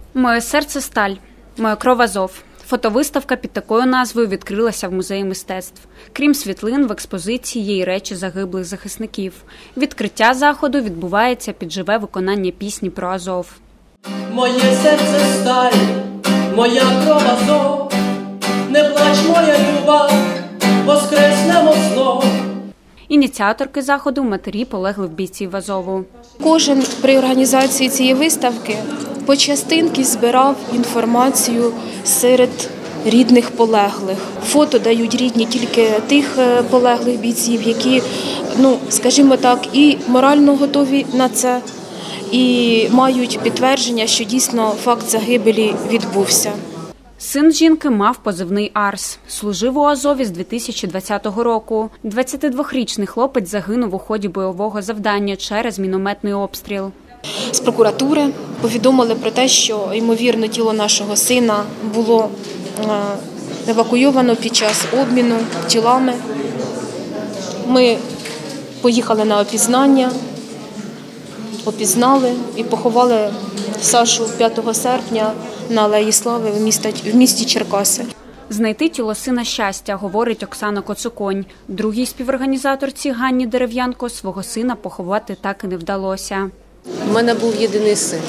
Моє серце – сталь, моя кров – Азов. Фотовиставка під такою назвою відкрилася в Музеї мистецтв. Крім світлин, в експозиції є й речі загиблих захисників. Відкриття заходу відбувається під живе виконання пісні про Азов. Моє серце – сталь, моя кров – Азов. Не плач, моя люба, воскреснемо знов. Ініціаторки заходу – матері полеглих бійців Азову. Кожен при організації цієї виставки по частинки збирав інформацію серед рідних полеглих. Фото дають рідні тільки тих полеглих бійців, які, скажімо так, і морально готові на це, і мають підтвердження, що дійсно факт загибелі відбувся. Син жінки мав позивний Арс. Служив у Азові з 2020 року. 22-річний хлопець загинув у ході бойового завдання через мінометний обстріл. З прокуратури повідомили про те, що, ймовірно, тіло нашого сина було евакуйовано під час обміну тілами. Ми поїхали на опізнання, опізнали і поховали Сашу 5 серпня на Алеї Слави в місті Черкаси. Знайти тіло сина щастя, говорить Оксана Коцуконь. Другій співорганізаторці Ганні Дерев'янко свого сина поховати так і не вдалося. У мене був єдиний син,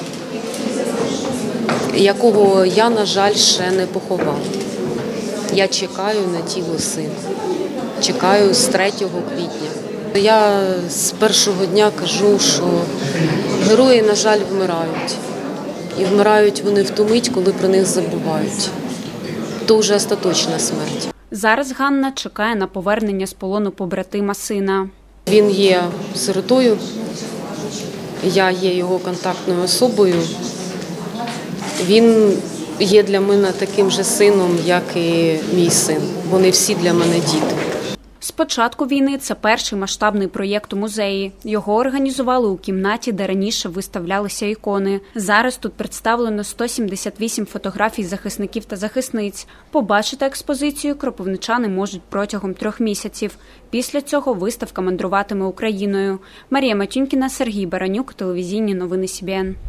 якого я, на жаль, ще не поховала. Я чекаю на тіло сина. Чекаю з 3 квітня. Я з першого дня кажу, що герої, на жаль, вмирають. І вмирають вони в ту мить, коли про них забувають. То вже остаточна смерть. Зараз Ганна чекає на повернення з полону побратима сина. Він є сиротою, я є його контактною особою. Він є для мене таким же сином, як і мій син. Вони всі для мене діти. З початку війни це перший масштабний проєкт у музеї. Його організували у кімнаті, де раніше виставлялися ікони. Зараз тут представлено 178 фотографій захисників та захисниць. Побачити експозицію кропивничани можуть протягом 3 місяців. Після цього виставка мандруватиме Україною. Марія Матюнькіна, Сергій Баранюк, телевізійні новини СІБІН.